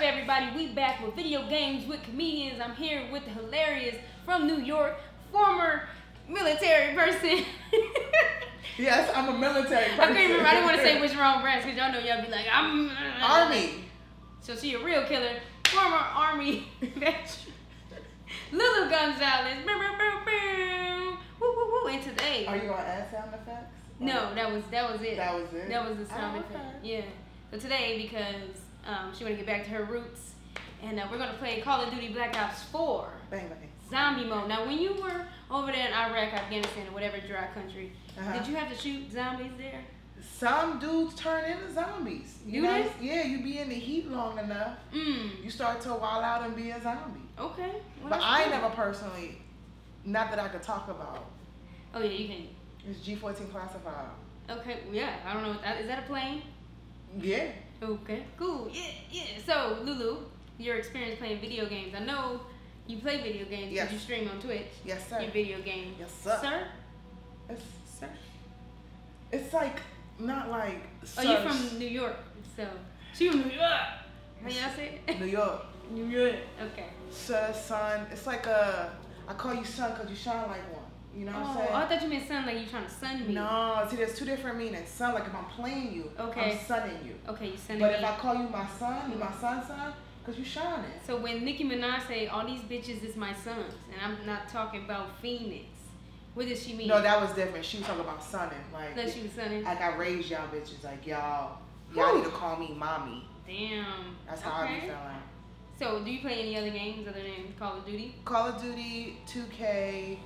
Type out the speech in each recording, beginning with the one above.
everybody? We back with video games with comedians. I'm here with the hilarious from New York, former military person. Yes, I'm a military person. I couldn't remember. I didn't want to say which wrong branch because y'all know y'all be like, I'm Army. So she a real killer, former Army veteran. Lulu Gonzalez. Boom, boom, boom, boom. Woo, woo, woo. And today. Are you gonna add sound effects? No, that was it. That was it. That was the sound okay. effect. Yeah. So today, because she want to get back to her roots, and we're gonna play Call of Duty Black Ops 4. Bang bang. Zombie mode. Now, when you were over there in Iraq, Afghanistan, or whatever dry country, did you have to shoot zombies there? Some dudes turn into zombies. Do they? Yeah, you be in the heat long enough, you start to wild out and be a zombie. Okay. Well, but I never personally, not that I could talk about. Oh yeah, you can. It's G-14 classified. Okay. Yeah. I don't know. Is that a plane? Yeah. Okay. Cool. Yeah. Yeah. So Lulu, your experience playing video games. I know you play video games. Yes. Because you stream on Twitch. Yes, sir. Your video game. Yes, sir. Sir. Sir. It's like not like. Oh, you're from New York, so she from New York. How y'all say it? New York. New York. Okay. Sir, son. It's like I call you son because you shine like one. You know what I'm saying? Oh, I thought you meant son like you trying to sun me. No, see, there's two different meanings. Son, like if I'm playing you, okay. I'm sunning you. Okay, you sunning me. But me. if I call you my son, you my son, because you shining. So when Nicki Minaj say all these bitches is my sons, and I'm not talking about Phoenix, what does she mean? No, that was different. She was talking about sunning. Like, that she was sunning? Like I raised y'all bitches. Like y'all need to call me mommy. Damn. That's how I be feeling. So do you play any other games other than Call of Duty? Call of Duty, 2K,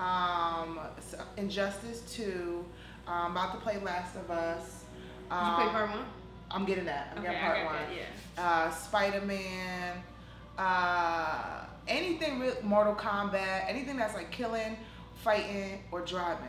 Injustice 2. I'm about to play Last of Us. Did you play part 1? I'm getting that. I'm getting part 1. That, yeah. Spider-Man. Anything with Mortal Kombat. Anything that's like killing, fighting, or driving.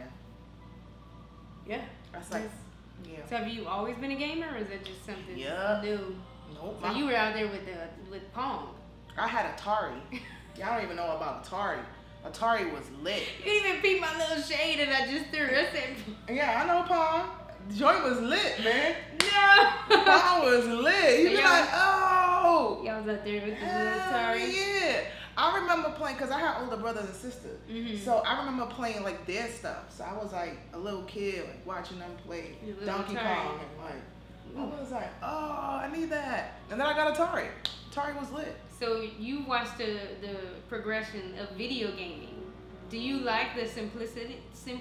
Yeah. That's like, yeah. So have you always been a gamer, or is it just something new? Nope. So you were out there with Pong. I had Atari. Y'all don't even know about Atari. Atari was lit. You didn't even peep my little shade that I just threw. I said, yeah, I know Pong. The joint was lit, man. No. Pong was lit. You be like, oh. Y'all was out there with the little Atari. Yeah. I remember playing, because I had older brothers and sisters. So I remember playing like their stuff. So I was like a little kid, like watching them play Donkey Kong. And like, I was like, oh, I need that. And then I got Atari. Atari was lit. So you watched the progression of video gaming. Do you like the simplicity?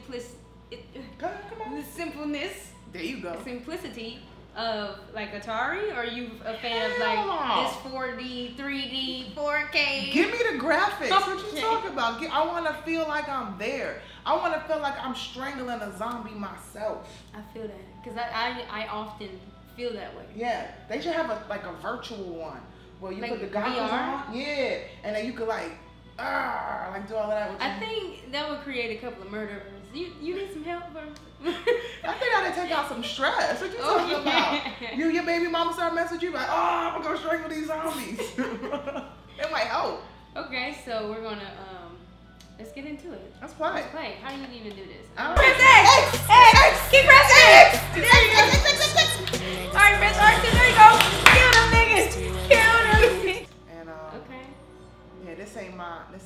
Come on. The simpleness. There you go. The simplicity of like Atari, or are you a fan of like this 4D, 3D, 4K? Give me the graphics. What you talking about? I want to feel like I'm there. I want to feel like I'm strangling a zombie myself. I feel that because I often feel that way. Yeah, they should have a virtual one where you like put the goggles on. Yeah, and then you could like do all of that. With I think that would create a couple of murderers. You need some help, bro? I think I did take out some stress. What you talking about? Your baby mama start messing with you like, oh, I'm gonna strangle these zombies. It might help. Okay, so we're gonna let's get into it. Let's play. Let's play. How do you even do this? Press X! X! Keep pressing X! There you go. Alright, press R2. There you go. Kill them niggas. Kill them niggas. And okay. Yeah, this ain't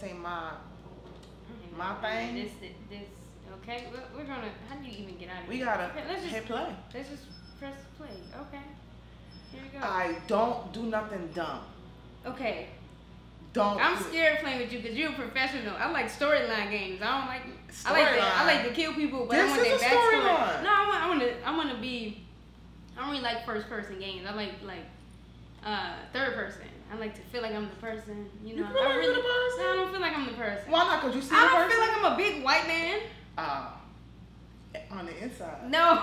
my thing. This. Okay, we're gonna. How do you even get out of here? We gotta hit play. Let's just press play. Okay. Here you go. I don't do nothing dumb. Okay. I'm scared playing with you because you're a professional. I like storyline games. I don't like. I like to kill people, but I want their backstory. No, I want to be. I don't really like first person games. I like third person. I like to feel like I'm the person. You know. You feel like you're the person? No, I don't feel like I'm the person. Why not? Cause you see I the don't person? feel like I'm a big white man. On the inside. No.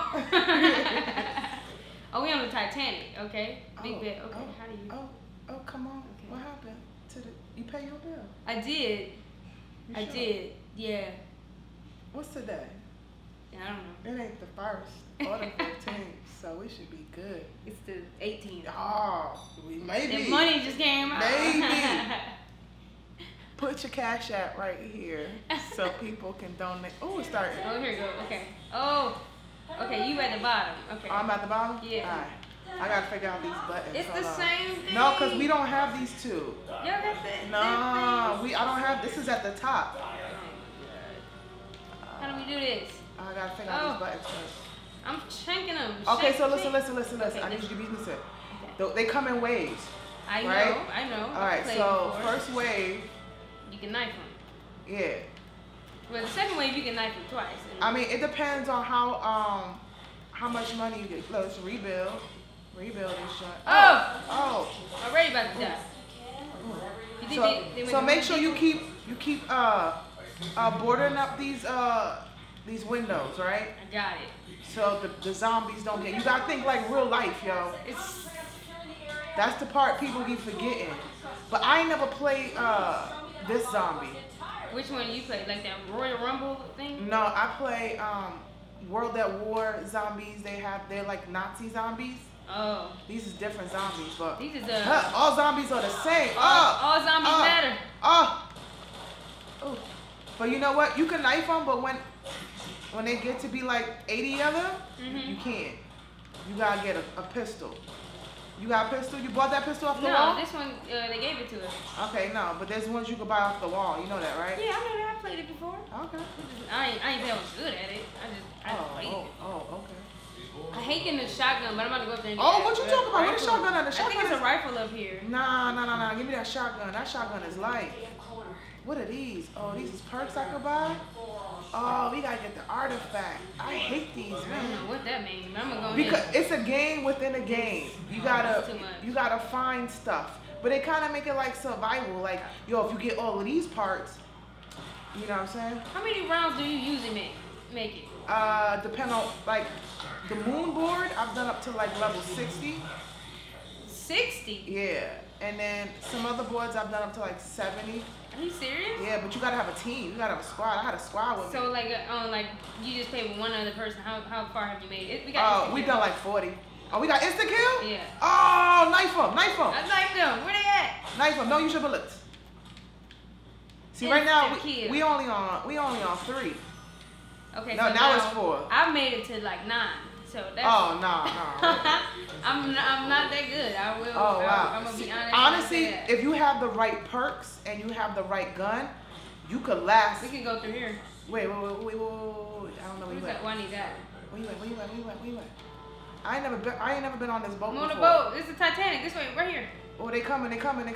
Oh, we on the Titanic, okay? Big bet. Okay, how do you? Oh, come on. Okay. What happened to you pay your bill? I did. I did. Yeah. What's today? Yeah, I don't know. It ain't the 1st or the 15th, so we should be good. It's the 18th. Oh, maybe. The money just came out. Maybe. Put your Cash App right here so people can donate. Oh, it's starting. Oh, here you go. Okay. Oh, okay. You at the bottom. Okay. I'm at the bottom? Yeah. All I gotta figure out these buttons. It's the same thing. No, because we don't have these two. Yeah, that's it. No, I don't have. This is at the top. How do we do this? I gotta figure out these buttons first. I'm checking them. Okay, so listen. Okay, I need you to be listening. Okay. They come in waves. I know. All right, so first wave. You can knife them. Yeah. Well, the second wave you can knife them twice. I mean, it depends on how much money you get. Let's rebuild this shot. Oh. Already about to die. So make sure you keep bordering up these windows, right? I got it. So the zombies don't get. You gotta think like real life, yo. That's the part people keep forgetting. But I ain't never played this zombie. Which one you play? Like that Royal Rumble thing? No, I play World at War zombies. They're like Nazi zombies. Oh. These is different zombies, but these is all zombies are the same. All zombies matter. But you know what? You can knife them, but when they get to be like 80 of them, you can't. You gotta get a pistol. You got a pistol? You bought that pistol off the wall? No, this one, they gave it to us. Okay, no, but there's ones you can buy off the wall. You know that, right? Yeah, I know that. I played it before. Okay. I ain't say I was good at it. I just played it. Oh, okay. I hate getting a shotgun, but I'm about to go up there and get what you talking about? What a shotgun at? I think it's a rifle up here. Nah. Give me that shotgun. That shotgun is light. What are these? Oh, these is perks I could buy? Oh, we gotta get the artifact. I hate these, man. I don't know what that means. I'm gonna go because it's a game within a game. You gotta find stuff. But they kind of make it like survival. Like, yo, if you get all of these parts, you know what I'm saying? How many rounds do you usually make it? Depend on, like, the moon board, I've done up to like level 60. 60? Yeah. And then some other boards I've done up to like 70. Are you serious? Yeah, but you gotta have a team. You gotta have a squad. I had a squad with me. So like, you just play with one other person. How far have you made it? We done like 40. Oh, we got insta kill? Yeah. Oh, knife him. I knifed them. Where they at? Knife him. Don't use your bullets. See, right now we only on 3. Okay. No, so now it's 4. I've made it to like 9. So that's. Oh no. I'm not that good. I will. Oh wow. I'm gonna be honest. Honestly, if you have the right perks and you have the right gun, you could last. We can go through here. Wait. I don't know where you at. Why I need that? Where you at? I ain't never been on this boat. I'm on the boat. It's the Titanic. This way, right here. Oh, they coming.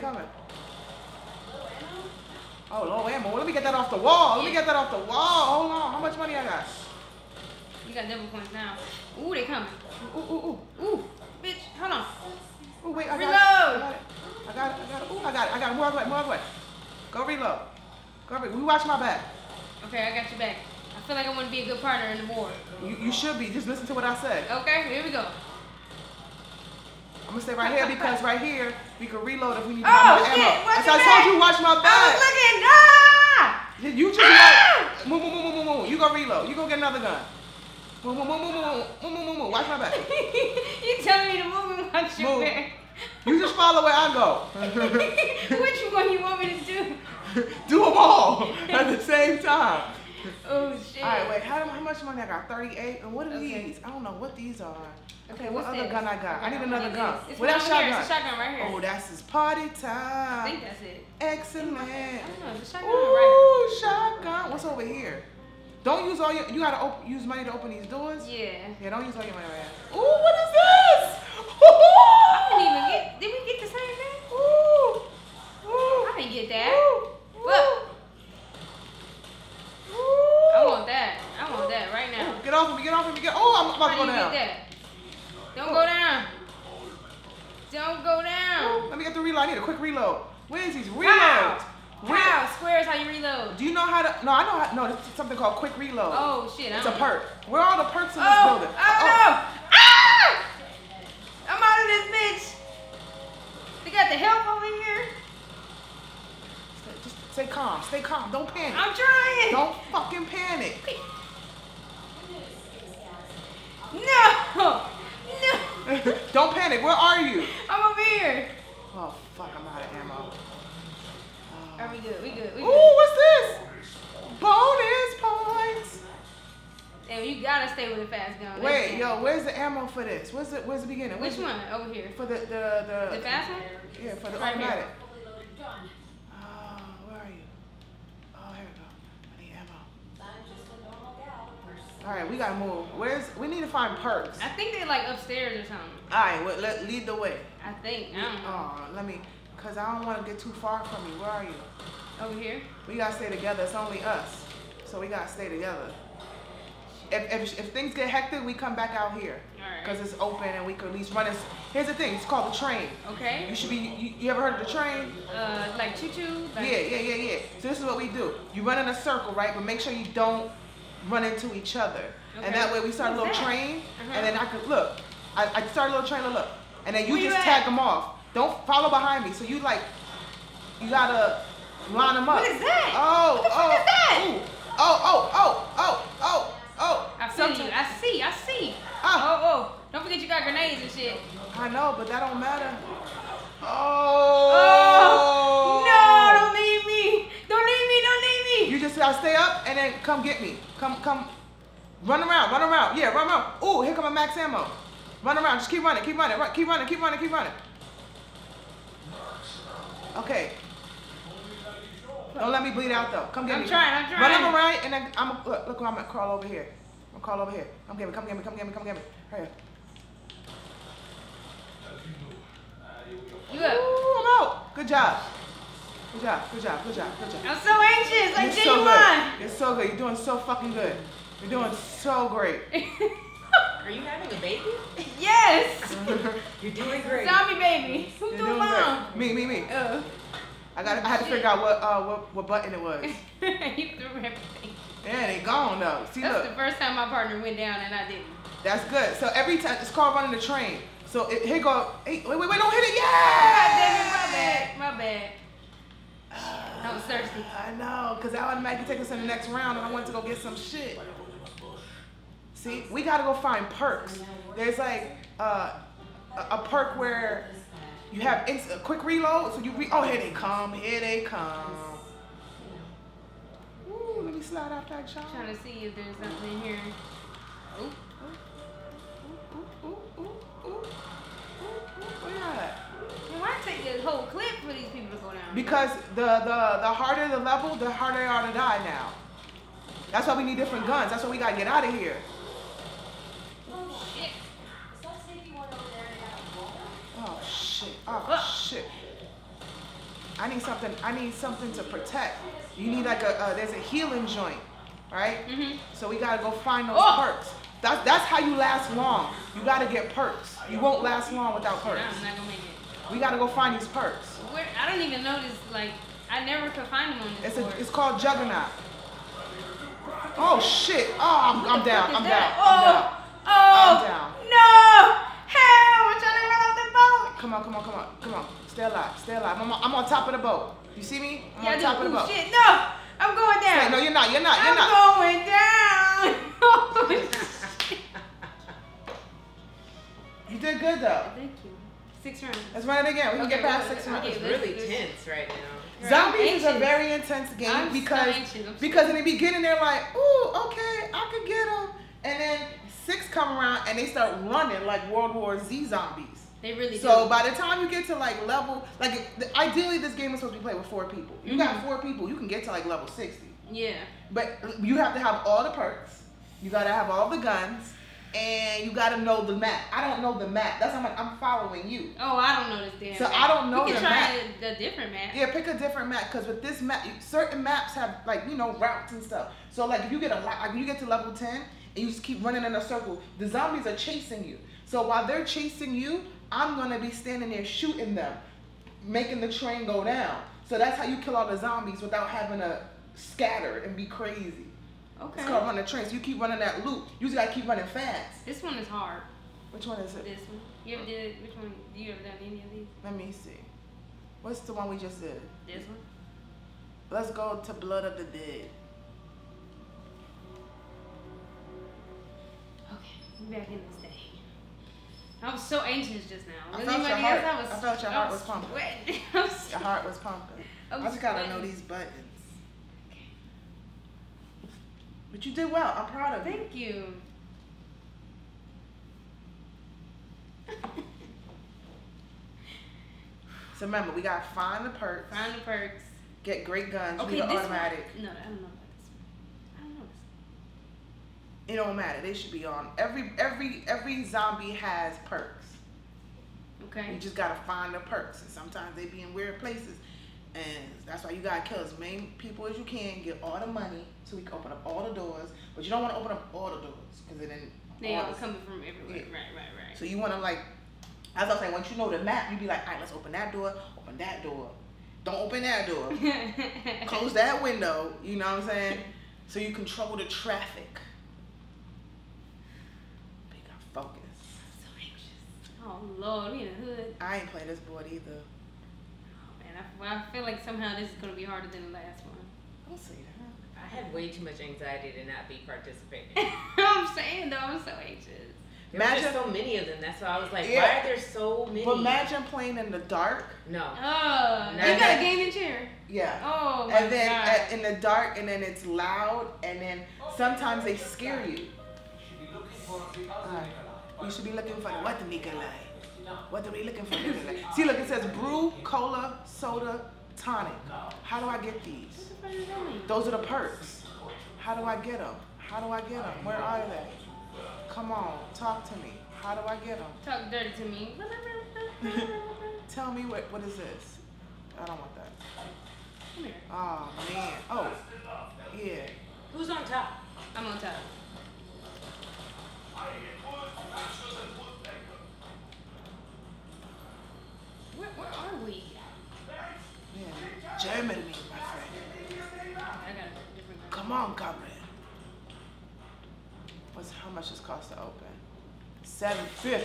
Oh, low ammo. Let me get that off the wall. Hold on. How much money I got? You got double points now. Ooh, they coming. Ooh. Bitch, hold on. Ooh, wait, reload. I got it. Ooh, I got it. More away. Go reload. We watch my back. Okay, I got your back. I feel like I want to be a good partner in the war. You should be. Just listen to what I said. Okay, here we go. I'm gonna stay right here because right here we can reload if we need to buy more ammo. As I told you, watch my back. I was looking. You just move. You go reload. You go get another gun. Move. Watch my back. You telling me to move and watch your back? You just follow where I go. Which one you want me to do? Do them all at the same time. Oh shit. All right, wait. How much money I got? 38. And what are these? I don't know what these are. Okay, what other gun I got? Okay, I need another gun. It's that shotgun? It's a shotgun right here. Oh, that's his party time. I think that's it. Excellent. I don't know. It's a shotgun right here. Shotgun. What's over here? Don't use all your. You gotta use money to open these doors. Yeah. Yeah. Don't use all your money right here. Ooh, what is this? I didn't even get. Did we get the same thing? Ooh. I didn't get that. Look. I want that right now. Ooh, get off of me. Oh, I'm about to go down. Get that? Don't go down. Don't go down. Ooh, let me get the reload. I need a quick reload. Where's these reloads? Wow, square is how you reload. Do you know how to? No, I know how. No, it's something called quick reload. Oh shit! It's a perk. Where are all the perks in this building? No! Ah! I'm out of this bitch. They got the help over here. Just stay calm. Don't panic. I'm trying. Don't fucking panic. No. Don't panic. Where are you? I'm over here. Oh fuck! I'm out of ammo. Are we good? We good. Ooh, what's this? Bonus points. Damn, you gotta stay stay with a fast gun. Wait, yo, where's the ammo for this? Where's the beginning? Which one? Over here. For the fast one? Yeah, for the automatic. Oh, where are you? Oh, here we go. I need ammo. All right, we gotta move. We need to find perks. I think they're like upstairs or something. All right, well, lead the way. I think. I don't know. Oh, cause I don't want to get too far from you. Where are you? Over here. We gotta stay together. It's only us, so we gotta stay together. If things get hectic, we come back out here. Alright. Cause it's open and we could at least run this. Here's the thing. It's called the train. Okay. You should be. You ever heard of the train? Like choo-choo. Like... Yeah. So this is what we do. You run in a circle, right? But make sure you don't run into each other. Okay. And that way we start a little train, and then I could look. I start a little train. Look, and then you just tag them off. Don't follow behind me. So you gotta line them up. What is that? Oh, what the fuck is that? Ooh. Oh. I feel you. I see. Oh. Don't forget you got grenades and shit. I know, but that don't matter. Oh. No, don't leave me. Don't leave me. You just gotta stay up and then come get me. Come. Run around. Yeah, run around. Ooh, here come a max ammo. Run around. Just keep running. Keep running. Okay. Don't let me bleed out though. Come get me. I'm trying. Run up right, and then look. I'm gonna crawl over here. Come get me. Hurry up. You up? Ooh, I'm out. Good job. I'm so anxious. Like You're so good. You're so good. You're doing so fucking good. You're doing so great. Are you having a baby? Yes. You're doing great. Zombie baby. Who threw mom? Me. I had to figure out what button it was. He threw everything. Yeah, they gone though. See, That's look. the first time my partner went down and I didn't. That's good. So every time it's called running the train. So here go. Hey, wait, don't hit it. Yeah. My bad. I was thirsty. I know, because that automatically take us in the next round, and I wanted to go get some shit. See, we gotta go find perks. There's like a perk where you have a quick reload, so oh, here they come. Ooh, let me slide out that shot. Trying to see if there's something in here. Ooh. What is that? Why take this whole clip for these people to go down? Because the harder the level, the harder they are to die now. That's why we need different guns. That's why we gotta get out of here. Oh shit. I need something to protect. You need like there's a healing joint, right? So we gotta go find those perks. That's how you last long. You gotta get perks. You won't last long without perks. I'm not gonna make it. We gotta go find these perks. I don't even know this. Like, I never could find them on this board. It's called Juggernaut. Oh shit! Oh, I'm down. I'm down. No! Help! I'm trying to run off the boat. Come on. Stay alive. I'm on top of the boat. You see me? I'm on top of the boat. Shit. No! I'm going down. No, you're not. I'm going down. You did good though. Thank you. 6 rounds. Let's run it again. We can get past 6 rounds. It's really tense right now. Zombies is a very intense game because in the beginning they're like, ooh, okay, I could get them, and then 6 come around and they start running like World War Z zombies. They really do. So by the time you get to like level, ideally this game is supposed to be played with 4 people. You got 4 people, you can get to like level 60. Yeah. But you have to have all the perks. You gotta have all the guns. And you gotta know the map. I don't know the map. That's how I'm following you. Oh, I don't know this damn map. I don't know the map. You can try a different map. Yeah, pick a different map, because with this map, certain maps have like, routes and stuff. So like if you get you get to level 10 and you just keep running in a circle, the zombies are chasing you. So while they're chasing you, I'm gonna be standing there shooting them, making the train go down. So that's how you kill all the zombies without having to scatter and be crazy. Okay. It's called running the train. So you keep running that loop. You just gotta keep running fast. This one is hard. Which one is it? This one. You ever did? Which one? You ever done any of these? Let me see. What's the one we just did? This one. Let's go to Blood of the Dead. Okay, we back in this thing. I was so anxious just now. I felt your heart was pumping. Your heart was pumping. I just gotta know these buttons. But you did well. I'm proud of you. Thank you. So remember, we gotta find the perks. Find the perks. Get great guns. Okay, this automatic. One, no, I don't know about this one. I don't know this. It don't matter. They should be on. Every zombie has perks. Okay. You just gotta find the perks, and sometimes they be in weird places, and that's why you gotta kill as many people as you can. Get all the money so we can open up all the doors, but you don't want to open up all the doors because then they all coming from everywhere. Yeah. Right. So you want to like, as I was saying, once you know the map, you be like, all right, let's open that door, open that door. Don't open that door. Close that window. You know what I'm saying? So you control the traffic. They got focus. I'm so anxious. Oh Lord, we in the hood. I ain't playing this board either. Oh man, I feel like somehow this is gonna be harder than the last one. I'll see that. I had way too much anxiety to not be participating. I'm saying though, I'm so anxious. Imagine so many of them. That's why I was like, why are there so many? But imagine playing in the dark. No. Oh, you got a gaming chair. Yeah. Oh my And then God. In the dark, and then it's loud, and then sometimes they scare you. You should be looking for the what the Nikolai. What are we looking for? Nikolai? See, look, it says brew, cola, soda, tonic. How do I get these? Those are the perks. How do I get them? How do I get them? Where are they? Come on, talk to me. How do I get them? Talk dirty to me. Tell me what is this? I don't want that. Come here. Oh man. Oh, yeah. Who's on top? I'm on top. Where are we? Yeah. Germany, my friend. I got a different. Come on, comrade. How much does it cost to open? $7.50.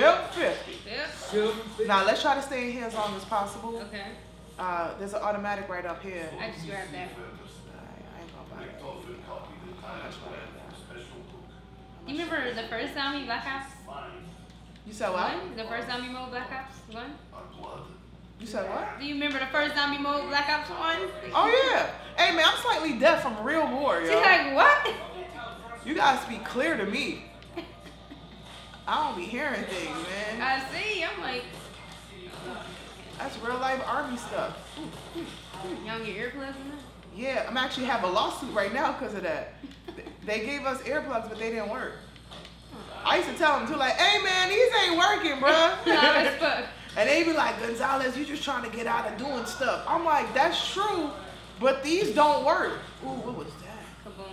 Yep. Now let's try to stay in here as long as possible. Okay. There's an automatic right up here. I just grabbed that. I ain't gonna buy that. You remember the first zombie Black Ops? You said what? The first zombie mode Black Ops 1? You said what? Do you remember the first zombie mode Black Ops 1? Oh yeah. Hey man, I'm slightly deaf from real war, yo. She's like, what? You gotta speak clear to me. I don't be hearing things, man. I see. I'm like, that's real life army stuff. y'all get earplugs in that? Yeah, I'm actually have a lawsuit right now because of that. They gave us earplugs, but they didn't work. I used to tell them too, like, hey man, these ain't working, bruh. Nah, that's fuck. And they be like, Gonzalez, you just trying to get out of doing stuff. I'm like, that's true, but these don't work. Ooh, what was that? Kaboom.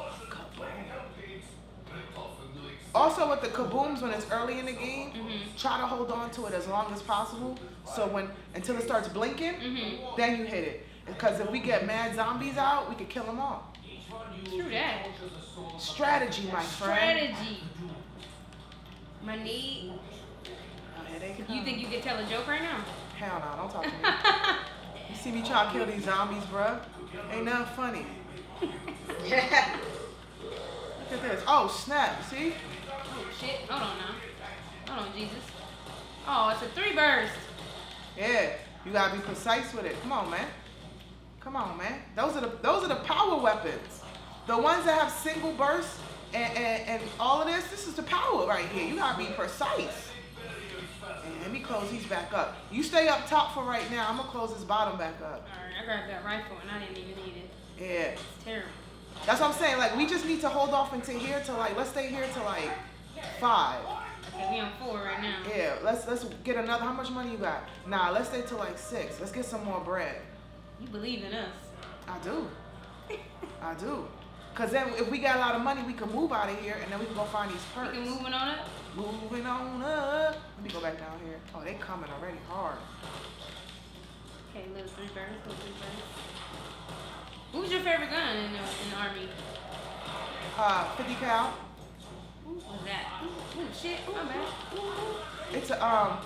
Also with the kabooms, when it's early in the game, try to hold on to it as long as possible. So until it starts blinking, then you hit it. Because if we get mad zombies out, we could kill them all. True that. Strategy, my friend. Strategy. My need. Oh, here they come. You think you could tell a joke right now? Hell no, don't talk to me. You see me try to kill these zombies, bruh? Ain't nothing funny. Look at this. Oh, snap. See? Oh, shit. Hold on now. Hold on, Jesus. Oh, it's a 3 burst. Yeah. You gotta be precise with it. Come on, man. Come on, man. Those are the power weapons. The ones that have single bursts and all of this is the power right here. You gotta be precise. And let me close these back up. You stay up top for right now. I'm gonna close this bottom back up. Alright, I grabbed that rifle and I didn't even need it. Yeah. It's terrible. That's what I'm saying. Like, we just need to hold off until here to like, let's stay here till like 5. Okay, we on 4 right now. Yeah, let's get another. How much money you got? Nah, let's stay till like 6. Let's get some more bread. You believe in us. I do. I do. Cause then if we got a lot of money, we can move out of here and then we can go find these perks. We can moving on up? Moving on up. Let me go back down here. Oh, they coming already hard. Okay, little 3 bursts. What was your favorite gun in the army? 50 cal. What was that? Ooh, shit. My bad. It's a I'm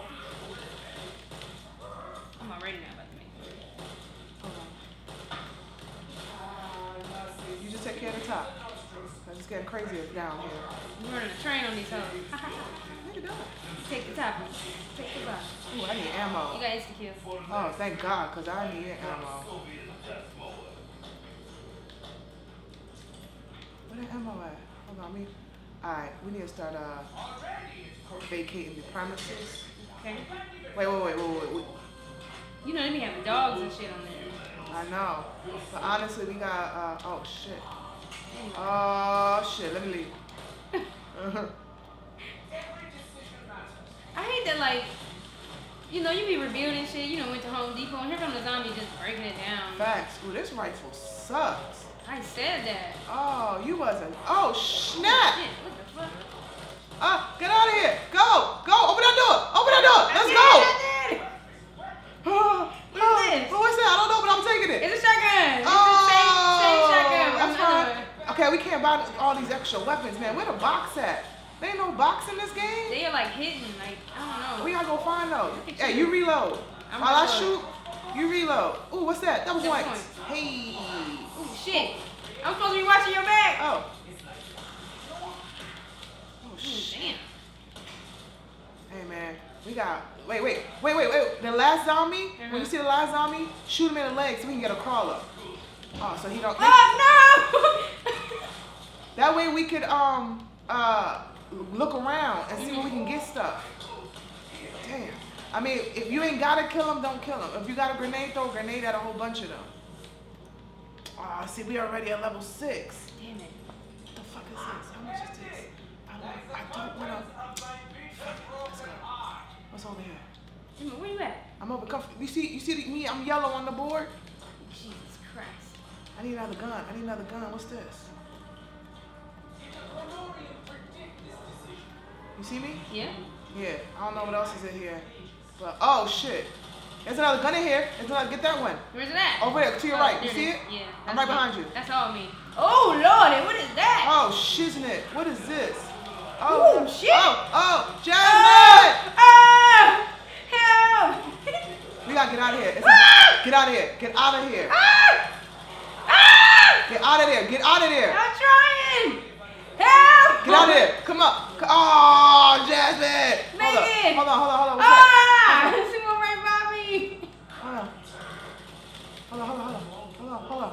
already now about to make it. You just take care of the top. Cause it's getting crazy down here. We're running a train on these hoes. Look at that. Take the top one. Take the bottom. Ooh, I need ammo. You got insta-kill. Oh, thank God, cause I need ammo. Where the ammo at? Hold on, alright, we need to start vacating the premises. Okay. Wait. You know they be having dogs and shit on there. I know. But honestly, we got, oh shit. Oh shit, let me leave. I hate that, like, you know, you be rebuilding shit, you know, went to Home Depot, and here come the zombie just breaking it down. Facts. Ooh, this rifle sucks. I said that. Oh, you wasn't. Oh, snap. Shit, what the fuck? Get out of here. Go. Open that door. Let's go. What is this? What's that? I don't know, but I'm taking it. It's a shotgun. It's the same shotgun. That's fine. Okay, we can't buy all these extra weapons, man. Where the box at? There ain't no box in this game. They are like hidden, like, I don't know. We gotta go find those. Hey, you reload. While I shoot, you reload. Ooh, what's that? Double points. Hey. Ooh, shit. I'm supposed to be watching your back. Oh, shit. Damn. Hey, man. We got. Wait. The last zombie, when you see the last zombie, shoot him in the leg so we can get a crawler. Oh, so he don't. Oh, no! That way we could, look around and see where we can get stuff. Damn. I mean, if you ain't gotta kill them, don't kill them. If you got a grenade, throw a grenade at a whole bunch of them. Oh, see, we already at level 6. Damn it. What the fuck is this? How much is this? I don't wanna. Let's go. What's over here? Where you at? I'm over. You see me? I'm yellow on the board. Jesus Christ. I need another gun. What's this? You see me? Yeah. Yeah. I don't know what else is in here. But, oh, shit. There's another gun in here. Get that one. Where's that? Over there, to your right. You see it? Yeah. I'm right behind you. That's all me. Oh, Lordy, what is that? Oh, shiznit. What is this? Oh, ooh, shit. Oh, Jasmine! Help! We gotta get out of here. Get out of here. Get out of here. Get out of there. Get out of there. I'm trying. Help! Get out of here. Come on. Oh, Jasmine. Megan. Hold on. What's that? Someone right by me. Hold on.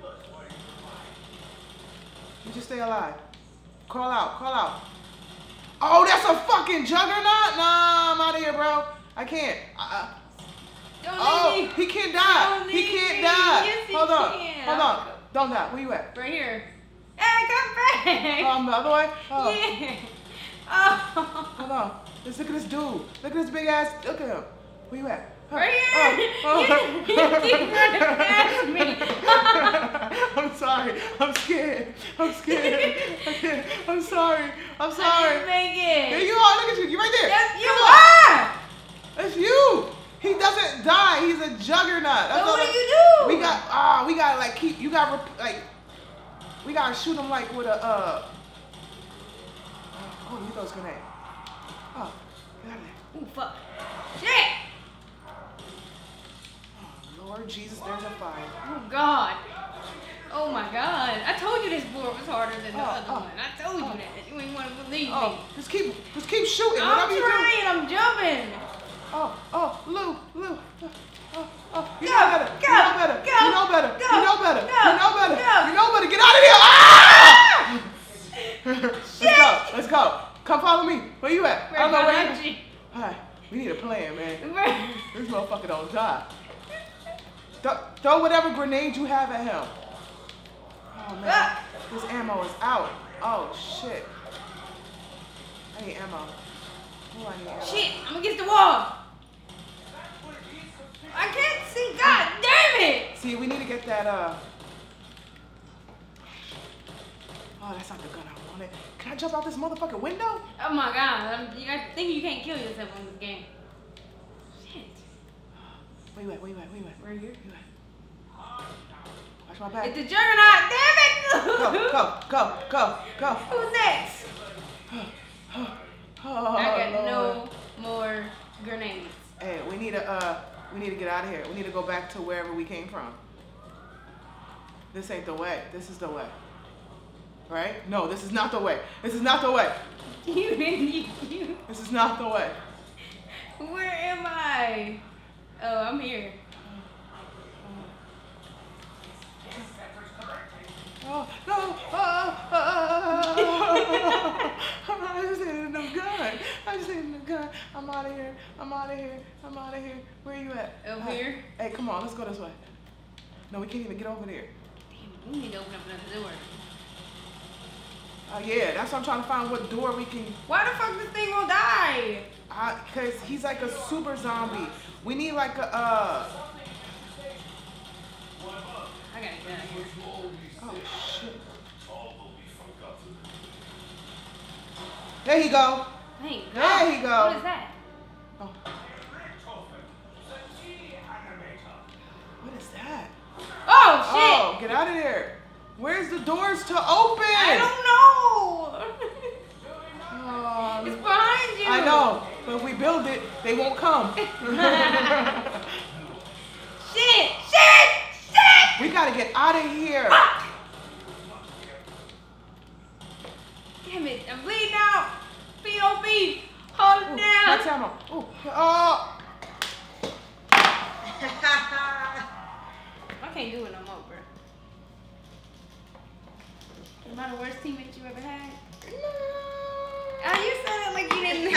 You just stay alive. Crawl out. Oh, that's a fucking juggernaut? Nah, I'm out of here, bro. I can't. Don't leave me. He can't die. He can't die. Yes, he Hold on. can. Don't die. Where you at? Right here. Hey, come back. The other way? Oh. Yeah. Oh. Hold on. Let's look at this dude. Look at this big ass. Look at him. Where you at? Right here. You keep running past me. I'm sorry. I'm scared. I'm sorry. I didn't make it. There you are. Look at you. You right there. That's you. That's you. He doesn't die. He's a juggernaut. So what do you do? We gotta like keep. You got like. We gotta shoot him like with a oh, you throw his grenade. Oh, get out of there. Ooh, fuck. Shit. Oh, Lord Jesus, there's a fire. Oh God. Oh my God. I told you this board was harder than the other one. I told you that. You ain't want to believe me. Just keep shooting. I'm trying. I'm jumping. Lou. You Go, know better. go, You know better. go, You know better. go, You know better. go, You know better. go. You know better. Get out of here. Ah! Let's go. Come follow me. Where you at? I don't know where you. Alright, we need a plan, man. This motherfucker don't die. Throw whatever grenade you have at him. Oh man, this ammo is out. Oh shit. I need ammo. Oh, I need ammo. Shit, I'm against the wall. I can't see. God damn it. See, we need to get that, oh, that's not the gun I wanted. Can I jump out this motherfucking window? Oh my God. I think you can't kill yourself in this game. Shit. Where you at? Right here. Watch my back. It's the Juggernaut. Damn it. Go. Who's next? Oh, I got Lord. no more grenades. Hey, we need to get out of here. We need to go back to wherever we came from. This ain't the way. This is the way. Right? No, this is not the way. This is not the way. You. This is not the way. Where am I? Oh, I'm here. Oh, no. I just need a new gun. I just I'm out of here. I'm out of here. I'm out of here. Where are you at? Over here. Hey, come on. Let's go this way. No, we can't even get over there. Damn, we need to open up another door. Yeah, that's what I'm trying to find. What door we can. Why the fuck this thing gonna die? Cause he's like a super zombie. We need like a I gotta get out of here. Oh shit. There he go. There you go. There he go. What is that? Oh. What is that? Oh shit! Oh, get out of there. Where's the doors to open? I don't know. Oh, It's behind you. I know, but if we build it, they won't come. Shit! We gotta get out of here. Fuck. Damn it! I'm bleeding out. POB. Hold it down. That's ammo. Ooh. Oh. I can't do it no more, bro. Am I the worst teammate you ever had? No. Oh, you said it like you didn't.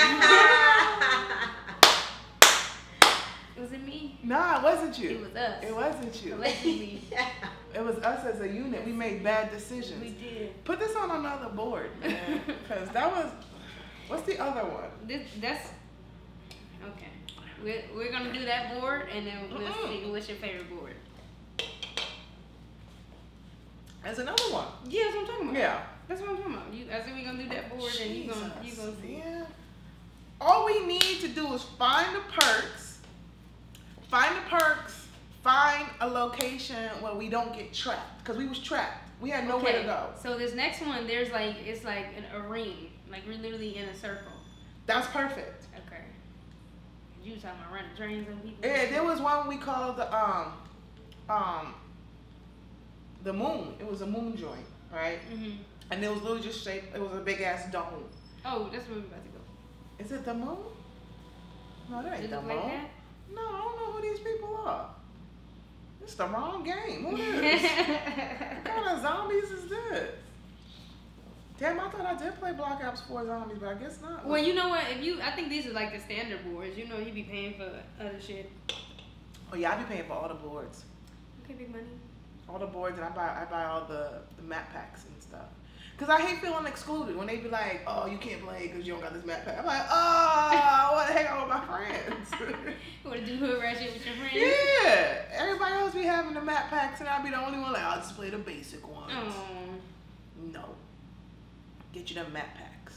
Was it me? Nah, it wasn't you. It was us. It wasn't you. Allegedly. It was us as a unit. We made bad decisions. We did. Put this on another board, man. Because that was. What's the other one? That's okay. We're gonna do that board, and then we'll see what's your favorite board. There's another one. Yeah, that's what I'm talking about. Yeah. That's what I'm talking about. I said we're gonna do that board, and you gonna see. Yeah. All we need to do is find the perks. Find a location where we don't get trapped. Because we was trapped. We had nowhere to go. So this next one, it's like a ring. Like we're literally in a circle. That's perfect. Okay. You talking about running trains on people? Yeah, there was one we called the moon. It was a moon joint, right? Mhm. And it was literally just shaped. It was a big ass dome. Oh, that's where we're about to go. Is it the moon? No, that ain't the moon. Like that? No, I don't know who these people are. It's the wrong game. Who is? What kind of zombies is this? Damn, I thought I did play Black Ops 4 Zombies, but I guess not. Well, you know what? I think these are like the standard boards. You know, you be paying for other shit. Oh yeah, I be paying for all the boards. Okay, big money. All the boards, and I buy all the map packs and stuff. Cause I hate feeling excluded when they be like, "Oh, you can't play because you don't got this map pack." I'm like, "Oh, what the heck out with my friends?" You wanna do hood rat shit with your friends? Yeah, everybody else be having the map packs, and I'll be the only one like, "I'll just play the basic ones." Oh. No, get you them map packs.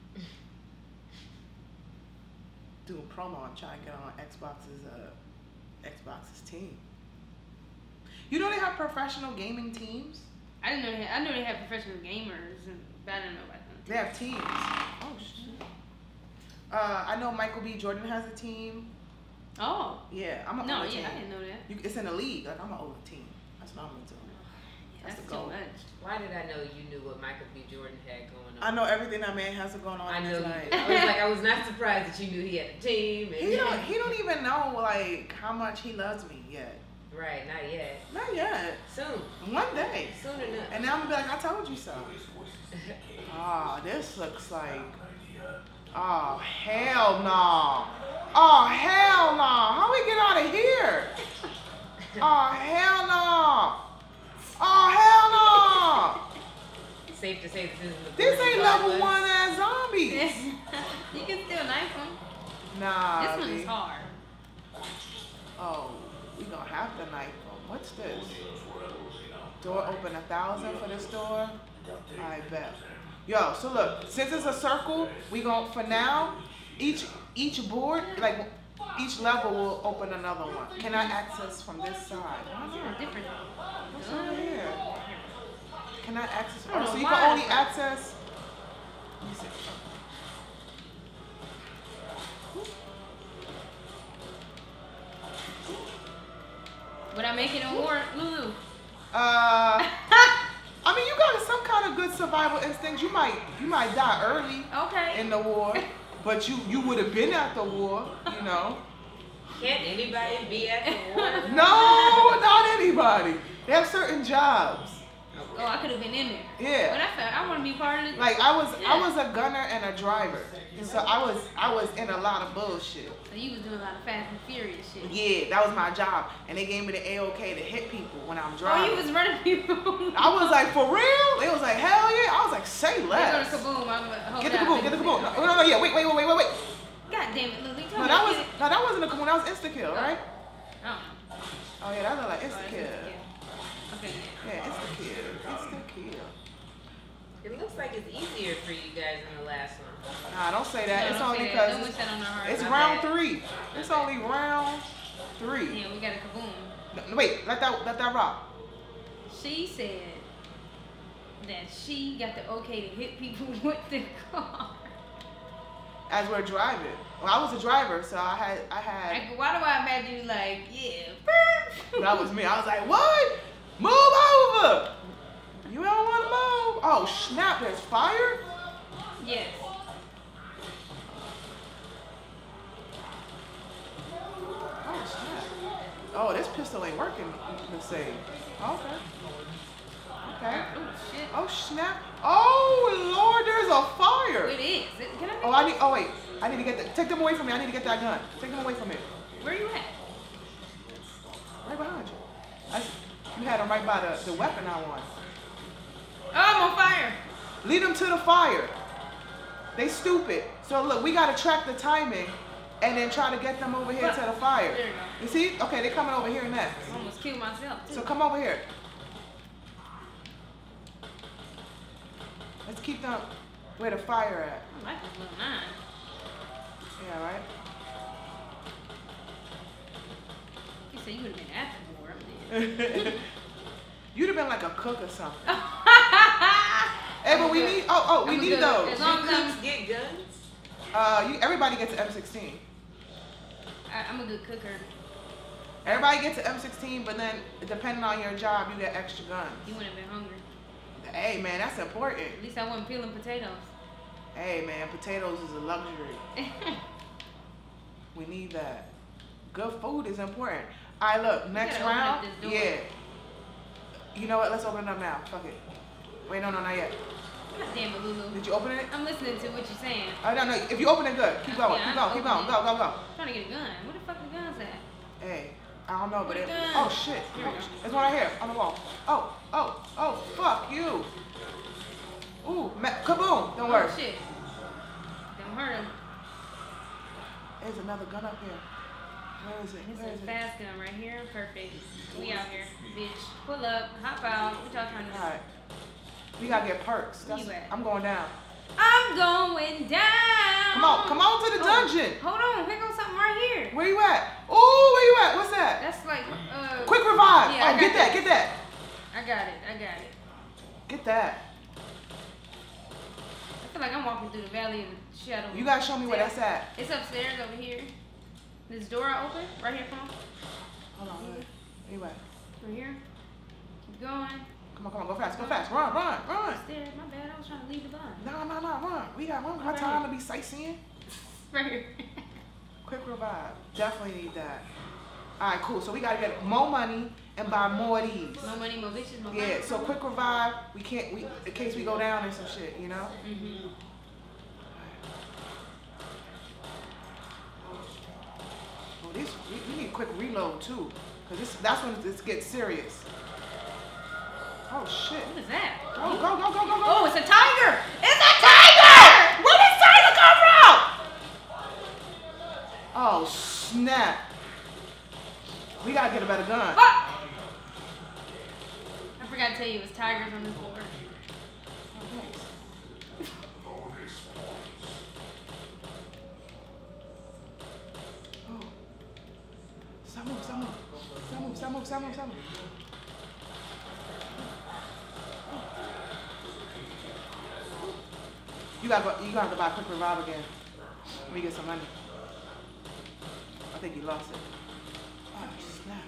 Doing promo, I'm trying to get on Xbox's team. You know they have professional gaming teams. I didn't know. I knew they had professional gamers, but I didn't know about them. They have teams. Oh shit. I know Michael B. Jordan has a team. Oh. Yeah, I'm an No, older team. I didn't know that. It's in the league. Like I'm an older team. That's what I'm into. That's the too goal. much. Why did I know you knew what Michael B. Jordan had going on? I know everything that man has going on I in know his you life. did. I was not surprised that you knew he had a team. And He don't even know like how much he loves me yet. Right, not yet. Not yet. Soon. One day. Soon enough. And then I'm gonna be like, I told you so. This looks like. Oh hell no. Oh hell no. How we get out of here? Oh hell no. Oh hell no. Safe to say This ain't level 1 ass zombies. You can still knife them. Nah. This one is hard. Oh, we gonna have to knife them. What's this? Door open 1,000 for this door? I bet. Yo, so look, since it's a circle, we gon' for now, each board, like each level will open another one. Can I access from this side? Yeah, different. What's over here? Can I access? Oh, so you can only access. Let me see. Would I make it a war, Lulu? I mean, you got some kind of good survival instinct. You might die early. Okay. In the war, but you would have been at the war, you know. Can't anybody be at the war? No, not anybody. They have certain jobs. Oh, I could have been in there. Yeah. But I want to be part of it. Like I was a gunner and a driver, so I was in a lot of bullshit. So you was doing a lot of Fast and Furious shit. Yeah, that was my job, and they gave me the AOK to hit people when I'm driving. Oh, you was running people. I was like, for real? They was like, hell yeah. I was like, say less. Get the Kaboom. Get the Kaboom. Get the Kaboom. No, yeah. Wait. God damn it, Lily. No, that wasn't a Kaboom. That was Insta-Kill, right? Oh. Oh yeah, that was like Insta-Kill. Okay. Yeah, Insta-Kill. It looks like it's easier for you guys than the last one. Nah, don't say that. No, it's only because it's round 3. It's only round 3. Yeah, we got a Kaboom. No, wait, let that rock. She said that she got the okay to hit people with the car. As we're driving. Well, I was a driver, so I had. Like, why do I imagine you like, yeah? That was me. I was like, what? Move over. You don't want to move. Oh snap! There's fire. Yes. Oh snap! Oh, this pistol ain't working. The same. Okay. Okay. Oh shit. Oh snap! Oh Lord, there's a fire. It is. Can I? Oh wait. I need to get that. Take them away from me. I need to get that gun. Take them away from me. Where you at? Right behind you. You had them right by the weapon I want. Oh, I'm on fire. Lead them to the fire. They stupid. So look, we gotta track the timing and then try to get them over here to the fire. There you go. You see? Okay, they're coming over here next. I almost killed myself too. So come over here. Let's keep them where the fire at. I like this little 9. Yeah, right? You said you would have been at the war up there. You'd have been like a cook or something. Hey, but we need we need those. As long as cooks get guns? Everybody gets an M16. I'm a good cooker. Everybody gets an M16, but then depending on your job, you get extra guns. You wouldn't have been hungry. Hey man, that's important. At least I wasn't peeling potatoes. Hey man, potatoes is a luxury. We need that. Good food is important. All right, look, next round. Yeah. You know what? Let's open it up now. Fuck it. Wait, no, not yet. God damn it, Lulu. Did you open it? I'm listening to what you're saying. No. If you open it, good. Keep going. Yeah, Keep going. Go. I'm trying to get a gun. Where the fuck the guns at? Hey, I don't know, but Where the guns? oh shit. There's one right here on the wall. Oh, fuck you. Ooh, kaboom. Don't worry. Oh shit. Don't hurt him. There's another gun up here. Where is it? This is a fast gun right here. Perfect. We out here, bitch. Pull up, hop out. What y'all trying to do? All right. We gotta get perks. Where you at? I'm going down. I'm going down. Come on to the dungeon. Hold on, here goes something right here. Where you at? Oh, where you at? What's that? That's like Quick revive. Yeah, get that. I got it. Get that. I feel like I'm walking through the valley of the shadow. You gotta show me where that's at. It's upstairs over here. This door I open right here, come on. Hold on. Where you at? Right here. Keep going. Come on, go fast. Run. Upstairs. My bad. I was trying to leave the gun. No, run. We got time to be sightseeing. Right here. Quick revive. Definitely need that. All right, cool. So we gotta get more money and buy more of these. More money, more bitches, more Yeah. money. So quick revive. We in case we go down and some shit, you know. Mhm. Oh, we need quick reload too, cause that's when this gets serious. Oh shit. What is that? Go. Oh, it's a tiger! It's a tiger! Where did tiger come from? Oh snap. We gotta get a better gun. Ah! I forgot to tell you, it was tigers on this board. Stop move. You gotta go buy a quick revive again. Let me get some money. I think you lost it. Oh snap.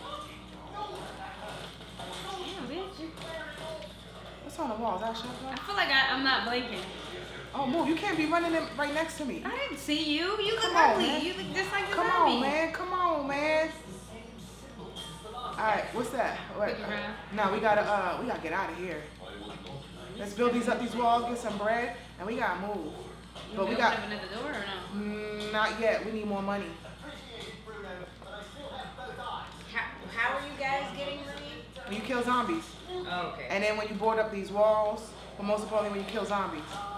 Damn, bitch. What's on the wall? Is that a shotgun? I feel like I'm not blinking. Oh, move. You can't be running in right next to me. I didn't see you. You look Come on, ugly. man. You look just like the Come zombie. on, man. All Alright, what's that? What? No, we gotta get out of here. Let's build these walls, get some bread, and we gotta move. But we got another door or no? Not yet. We need more money. How are you guys getting money? When you kill zombies. Oh, okay. And then when you board up these walls, but most importantly when you kill zombies.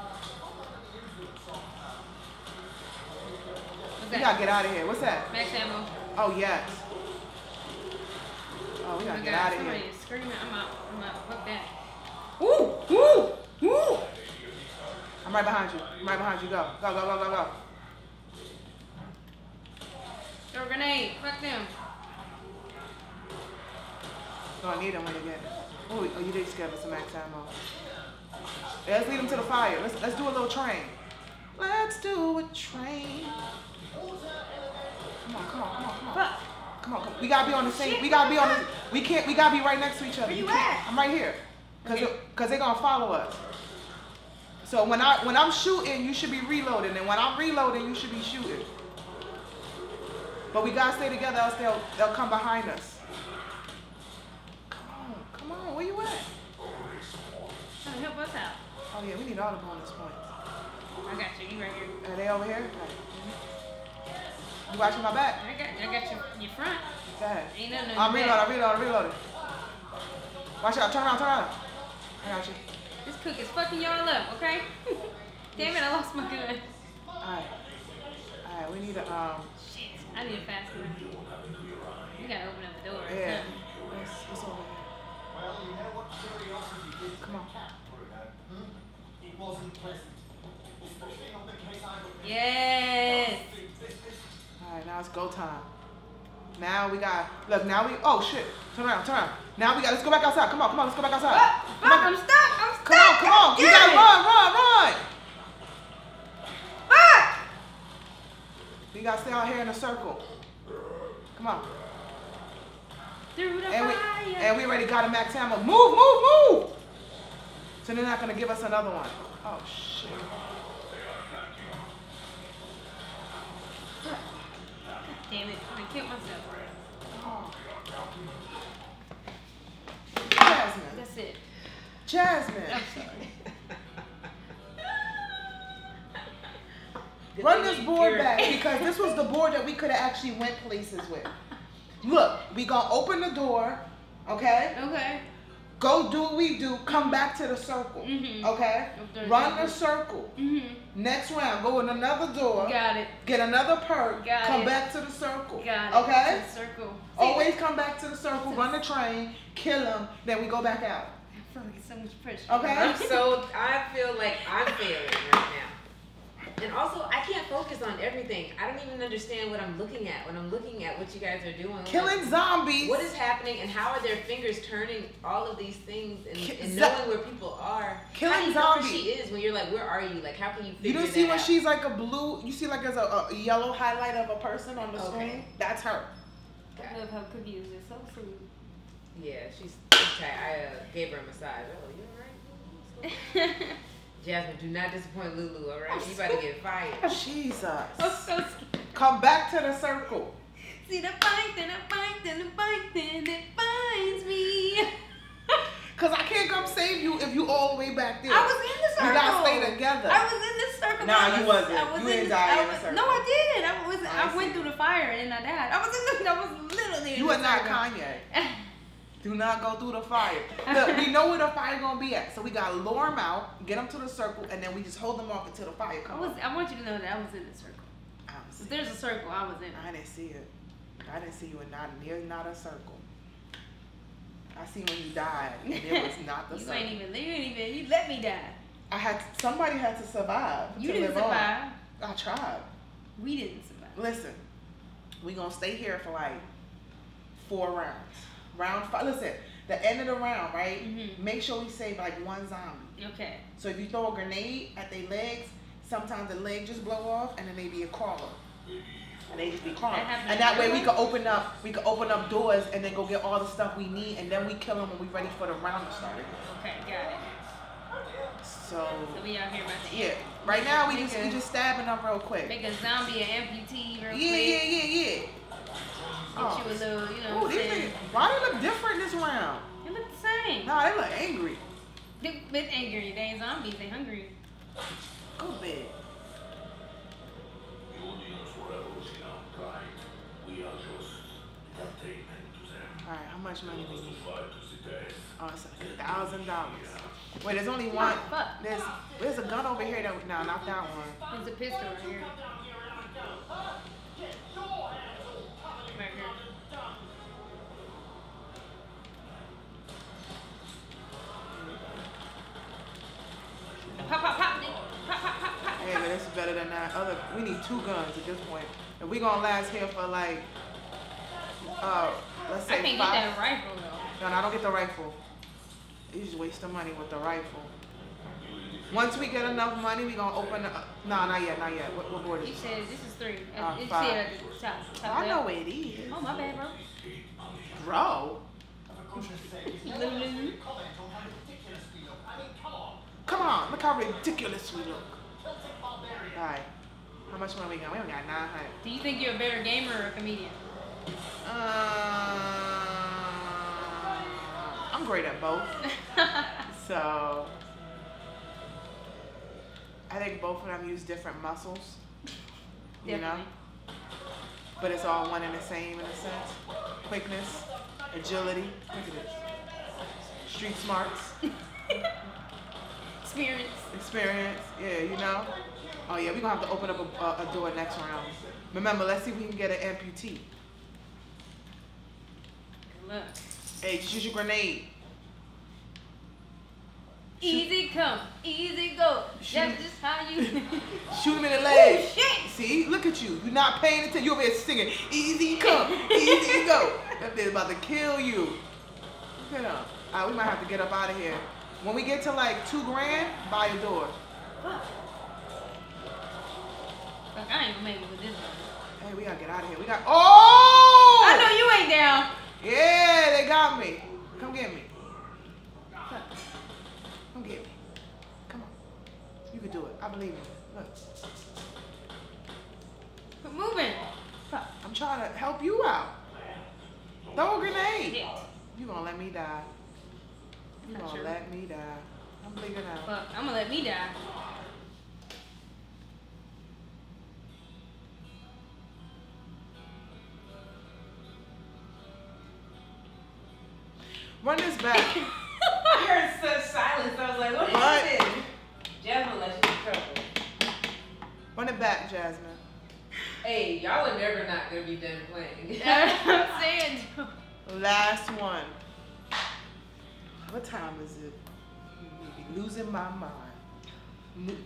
We gotta get out of here. What's that? Max ammo. Oh yes. Oh, we gotta get out of here. Somebody's screaming. I'm out. Fuck that. Woo! Woo! Woo! I'm right behind you. Go. Go. Throw a grenade. Fuck them. Gonna need them when you get it. Oh, you did just give us some max ammo. Yeah, let's lead them to the fire. Let's do a little train. Let's do a train. Come on. We gotta be on the same. We gotta be on the. We gotta be right next to each other. Where you at? I'm right here. Cause they're gonna follow us. So when I'm shooting, you should be reloading, and when I'm reloading, you should be shooting. But we gotta stay together, else they'll come behind us. Come on, where you at? Trying to help us out. Oh yeah, we need all the bonus points. I got you. You right here. Are they over here? You watching my back? I got your front. Go ahead. Ain't nothing. I'm reloading. Watch out, turn around. I got you. This cook is fucking y'all up, okay? Damn it, I lost my gun. Alright, we need a, Shit, I need a fast one. We gotta open up the door. Yeah. What's over here? Come on. Yes. Alright, now it's go time. Now we got, oh shit, turn around. Now let's go back outside. Come on, let's go back outside. Fuck, I'm stuck. Come on. You gotta run. Fuck. You gotta stay out here in a circle. Come on. Through the fire. And we already got a max ammo. Move. So they're not gonna give us another one. Oh shit. Damn it, I'm gonna kill myself. Oh. Jasmine. That's it. Jasmine. I'm sorry. Run this board back because this was the board that we could have actually went places with. Look, we gonna open the door, okay? Okay. Go do what we do. Come back to the circle, okay? Run the circle. Next round, go in another door. Got it. Get another perk. Come back to the circle. Okay? To the circle. Always come back to the circle. Run the train. Kill them. Then we go back out. I feel like it's so much pressure. Okay? I feel like I'm failing right now. And also, I can't focus on everything. I don't even understand what I'm looking at when I'm looking at what you guys are doing. Killing zombies. What is happening and how are their fingers turning all of these things and knowing where people are? Killing how do you zombies. know where she is when you're like, where are you? Like, how can you figure You don't that see when out? she's like a blue, you see like there's a yellow highlight of a person on the screen? That's her. I love how Cookie is just so sweet. Yeah, she's tight. I gave her a massage. Oh, you alright? Jasmine, do not disappoint Lulu, alright? You about to get fired. Jesus. I'm so scared. Come back to the circle. See the fight, then it finds me. Cause I can't come save you if you all the way back there. I was in the circle. You gotta stay together. I was in the circle. Nah, you wasn't. You didn't die in the circle. No, I did. I went through the fire and then I died. I was literally in You the are not circle. Kanye. Do not go through the fire. Look, we know where the fire gonna be at, so we gotta lure them out, get them to the circle, and then we just hold them off until the fire comes. I want you to know that I was in the circle. If there's a circle, I was in it. I didn't see it. I didn't see you in not a circle. I see when you died, and it was not the circle. You let me die. Somebody had to survive. You didn't survive. I tried. We didn't survive. Listen, we gonna stay here for like 4 rounds. Round 5. Listen, the end of the round, right? Make sure we save like 1 zombie. Okay. So if you throw a grenade at their legs, sometimes the leg just blow off, and then they be a crawler. And they just be crawling. And that way we can open up doors and then go get all the stuff we need, and then we kill them when we ready for the round to start. Okay, got it. So we out here about to right now we just stabbing them real quick. Make a zombie an amputee real quick. Yeah. Get you a little, Ooh, these niggas, Why they look different this round? They look the same. Nah, they look angry. They're a bit angry. They ain't zombies. They hungry. Go big. Alright, how much money we need? Oh, it's $1,000. Wait, there's only one. There's a gun over here that no, not that one. There's a pistol right here. Right here. Pop, pop, pop, pop, pop, pop, pop. Hey, but this is better than that other. We need 2 guns at this point. If we gonna last here for like, let's say I can't 5. Get that rifle though. No, I don't get the rifle. You just waste the money with the rifle. Once we get enough money, we gonna open the. No, not yet, not yet. What board is it? You said this is 3. It's 5. at the top I know where it is. Oh, my bad, bro. Bro. Come on, look how ridiculous we look. Alright. How much money we got? We only got 900. Do you think you're a better gamer or a comedian? I'm great at both. So I think both of them use different muscles. You know? But it's all one and the same in a sense. Quickness, agility. Look at this. Street smarts. Experience, yeah, you know. Oh yeah, we're gonna have to open up a door next round. Remember, let's see if we can get an amputee. Look. Hey, just use your grenade. Easy come, easy go. That's just how you shoot him in the leg. Oh, shit. See, look at you. You're not paying attention. You're over here singing, easy come, easy go. That bitch about to kill you. Look at him. All right, we might have to get up out of here. When we get to like $2 grand, buy a door. Fuck, I ain't gonna make it with this one. Hey, we gotta get out of here. We got. Oh! I know you ain't down. Yeah, they got me. Come get me. Come get me. Come on. You can do it. I believe in you. Look. Quit moving. I'm trying to help you out. Throw a grenade. Shit. You gonna let me die. You gonna let me die. I'm bleeding out. Fuck, I'm gonna let me die. Run this back. I heard such silence. I was like, what is this? Jasmine left you in trouble. Run it back, Jasmine. Hey, y'all are never not gonna be done playing. I'm saying. Last one. What time is it? Losing my mind.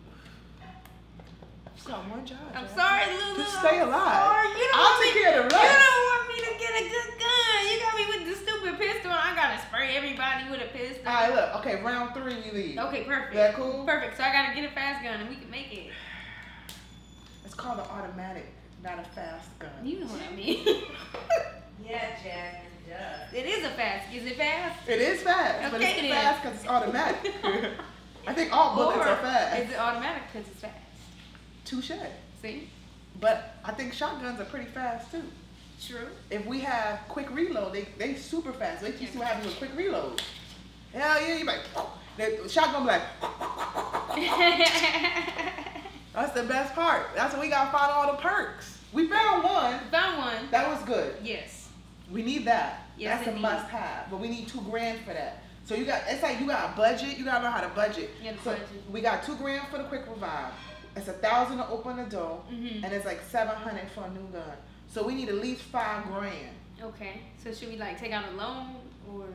Just got one job. I'm sorry, Lulu. Just stay alive. Sorry. I'll take care of the rest. You don't want me to get a good gun. You got me with the stupid pistol, and I gotta spray everybody with a pistol. All right, look. Okay, round 3 we leave. Okay, perfect. Is that cool? Perfect. So I gotta get a fast gun, and we can make it. It's called an automatic, not a fast gun. You know what I mean. Yeah, Jasmine. Duh. It is a fast. Is it fast? It is fast, but it's fast because it's automatic. I think all bullets are fast. Is it automatic because it's fast? Touche. See? But I think shotguns are pretty fast too. True. If we have quick reload, they super fast. They used to have a quick reload. Hell yeah, you like the shotgun be like. That's the best part. That's when we gotta find all the perks. We found one. Found one. That was good. Yes. We need that. Yes, that's a must have. But we need $2 grand for that. So it's like you got a budget. You gotta know how to budget. So we got $2 grand for the quick revive. It's $1,000 to open the door, and it's like $700 for a new gun. So we need at least $5 grand. Okay. So should we like take out a loan or?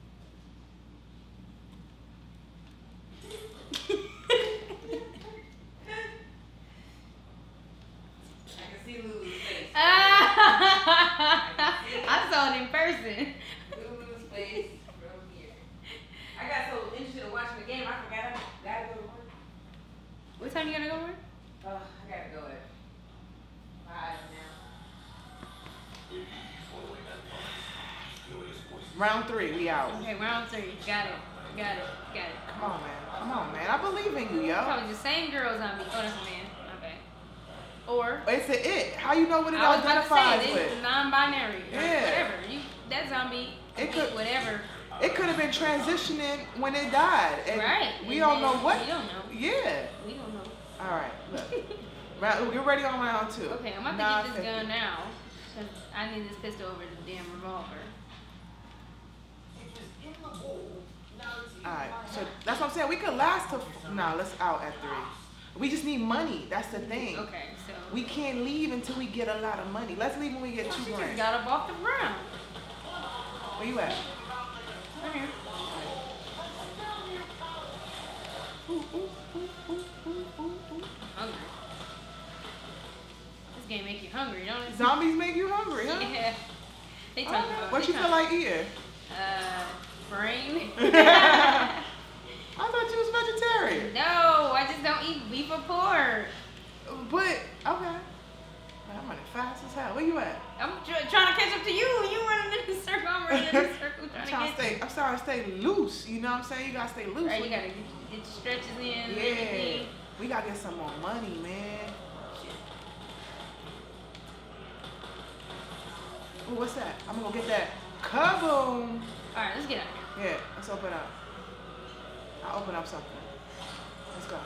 I saw it in person. Lulu's face from here. I got so interested in watching the game, I forgot I gotta go to work. What time you gotta go to work? I gotta go at 5 now. Round 3, we out. Okay, round 3. Got it. Come on, man. I believe in you, yo. Probably the same girls on me. Oh, that's a man. Okay. Or it's a it. How you know what it identifies with? It's non-binary. Yeah. Whatever. that zombie could eat whatever. It could have been transitioning when it died. And right. We don't know what. We don't know. Yeah. We don't know. All right. Look. Get ready on round 2. Okay, I'm about to get this gun now. Because I need this pistol over the damn revolver. Alright, so that's what I'm saying. We could last till. Nah, let's out at 3. We just need money. That's the thing. Okay, so. We can't leave until we get a lot of money. Let's leave when we get 2 grand. She just got up off the ground. Where you at? Right here. Hungry. This game make you hungry, don't it? Zombies make you hungry, huh? Yeah. They talk about what you feel like eating? Brain. I thought you was vegetarian. No, I just don't eat beef or pork. But, okay. I'm running fast as hell. Where you at? I'm trying to catch up to you. You running in the circle. I'm running in the circle I'm trying to stay loose. You know what I'm saying? You gotta stay loose. Right, you gotta get your stretches in. Yeah. Everything. We gotta get some more money, man. Ooh, what's that? I'm gonna go get that kaboom. Alright, let's get out of here. Yeah, let's open up. I'll open up something. Let's go.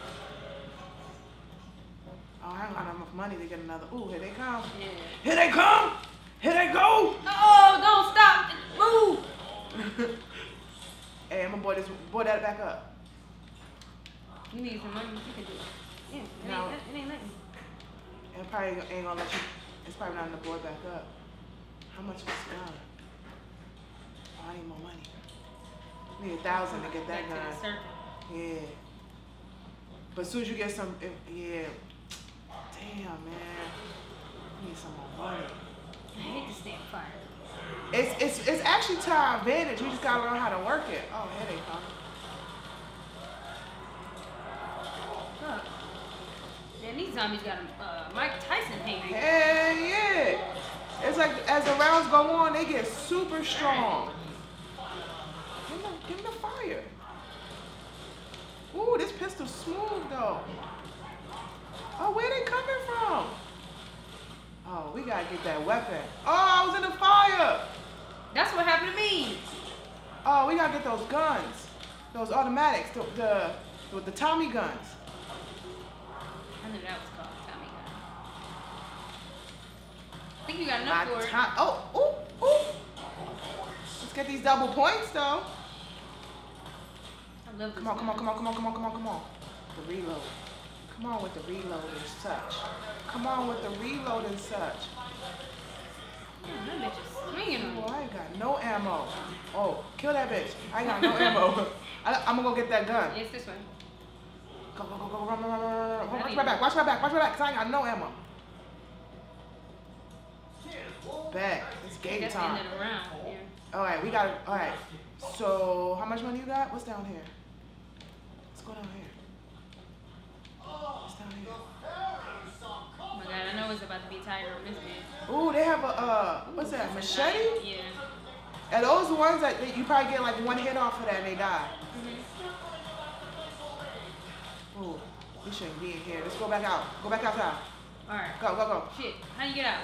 Oh, I don't got enough money to get another. Ooh, here they come. Yeah. Here they come. Here they go. Oh, don't stop. Move. Hey, I'm gonna boy that back up. You need some money. You can do it. Yeah, it ain't letting. It probably ain't gonna let you. It's probably not gonna board back up. How much is this gun? Oh, I need more money. I need 1,000 to get that gun. Yeah. But as soon as you get some, yeah. Damn, man. I need some more money. I hate to stand fire. It's actually to our advantage. We just gotta learn how to work it. Oh, here they come. Huh. Man, these zombies got Mike Tyson hangry. Hell yeah. It's like as the rounds go on, they get super strong. Give them the fire. Ooh, this pistol's smooth though. Oh, where they coming from? Oh, we gotta get that weapon. Oh, I was in the fire. That's what happened to me. Oh, we gotta get those guns. Those automatics, the Tommy guns. I knew that was called Tommy gun. I think you got enough for it. Oh, ooh. Let's get these double points though. I love this. Come on. The reload. Come on with the reload and such. Come on with the reload and such. Man, that bitch is swinging on me. Oh, I ain't got no ammo. Oh, kill that bitch. I ain't got no ammo. I'm gonna go get that gun. It's this way. Go, run. Watch my back, cause I ain't got no ammo. Back. It's game time. That's the end of the round. Yeah. Alright, we got it. Alright. So, how much money you got? What's down here? Let's go down here. What's down here? Oh my god, I know it's about to be tiger on this man. Ooh, they have a, what's that, machete? Yeah. And those the ones that you probably get like one hit off of that and they die. Ooh, we shouldn't be in here. Let's go back out. Go back outside. Alright. Go. Shit, how do you get out?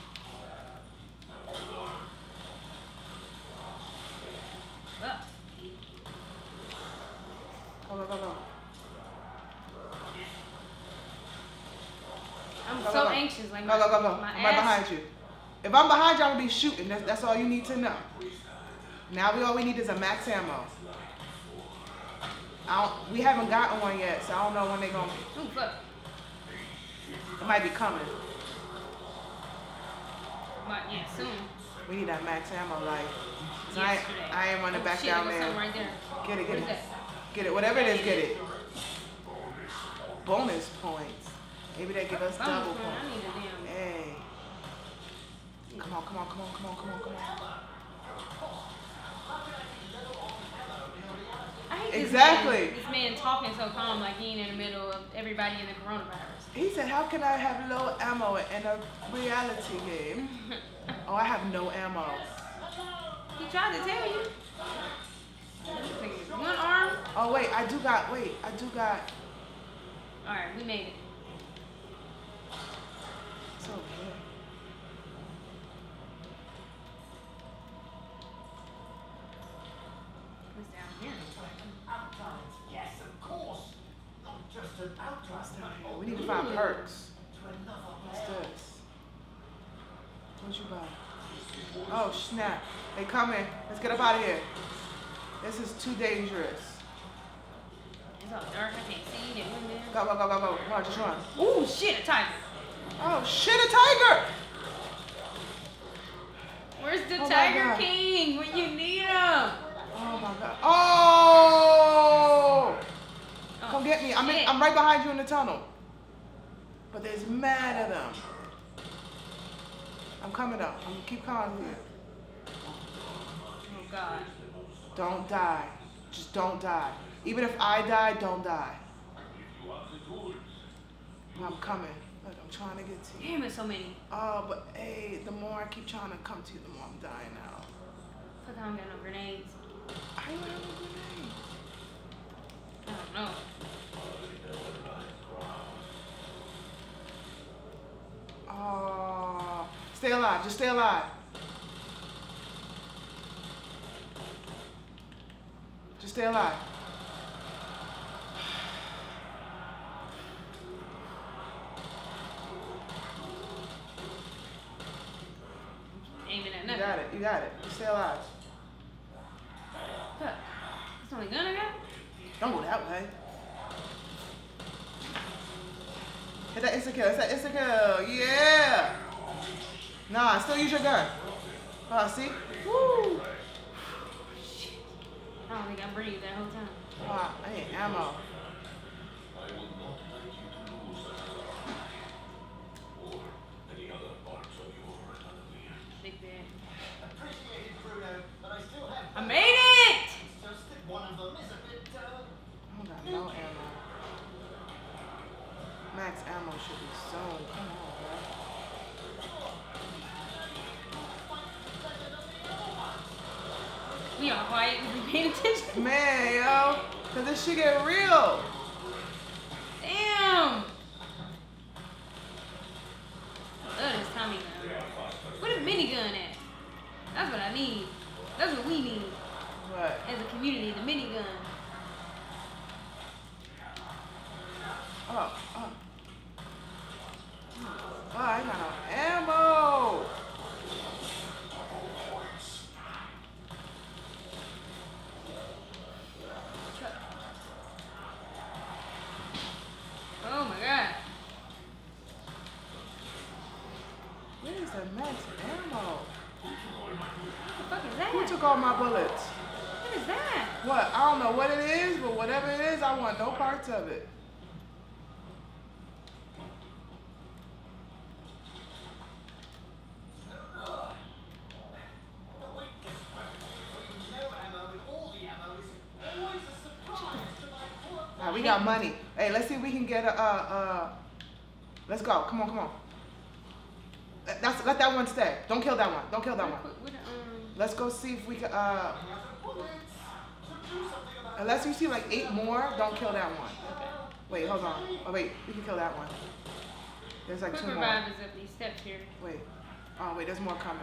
Go. I'm so anxious. Like go. I'm right behind you. If I'm behind you, I'm gonna be shooting. That's all you need to know. Now all we need is a max ammo. We haven't gotten one yet, so I don't know when they're gonna be. Ooh, fuck. It might be coming. Yeah, soon. We need that max ammo, like. Yesterday. I ain't running back down there. Right there. Get it. What is that? Get it. Whatever it is, get it. Bonus points. Maybe they give us double points. I need a damn. Hey. Come on. I hate Exactly. This man talking so calm, like he ain't in the middle of everybody in the coronavirus. He said, how can I have low ammo in a reality game? Oh, I have no ammo. He tried to tell you. One arm. Oh, wait, I do got. Alright, we made it. It's over here. We need to find perks. What's this? What you buy? Oh snap! They coming. Let's get up out of here. This is too dangerous. It's all dark. I can't see it. Go, go, go, go, go. Come on, just run. Ooh, shit, a tiger. Oh shit, a tiger! Where's the Tiger King when you need him? Oh my god. Oh! Come get me. I'm right behind you in the tunnel. But there's mad of them. I'm coming up. I'm gonna keep calling here. Oh god. Don't die. Just don't die. Even if I die, don't die. I'm coming. Look, I'm trying to get to you. Damn, it's so many. Oh, but hey, the more I keep trying to come to you, the more I'm dying now. Fuck, I don't got no grenades. I don't have no grenades. I don't know. Oh, stay alive. Just stay alive. Just stay alive. Aiming at nothing. You got it. You got it. Just stay alive. Huh. That's the only gun I got? Don't go that way. Hit that insta kill. It's that insta kill. Yeah. Nah, still use your gun. See? Woo. Shit. I don't think I breathed that whole time. I need ammo. Big bad. I made it! I don't got no ammo. Max ammo should be soon. Come on, bro. We all quiet because we paying attention. Man, yo. Cause this shit get real. Damn. I love this Tommy gun. Where the minigun at? That's what I need. That's what we need. What? As a community, the minigun. Oh, I ain't got no ammo. Oh my god. Where's the max ammo? What the fuck is that? Who took all my bullets? What is that? What? I don't know what it is, but whatever it is, I want no parts of it. Alright, we got money. Hey, let's see if we can get let's go. Come on, come on. Let that one stay. Don't kill that one. Don't kill that one. Let's go see if we can, unless you see like 8 more, don't kill that one. Wait, hold on. Oh wait, we can kill that one. There's like 2 more. Quick revive is up these steps here. Wait. Oh wait, there's more coming.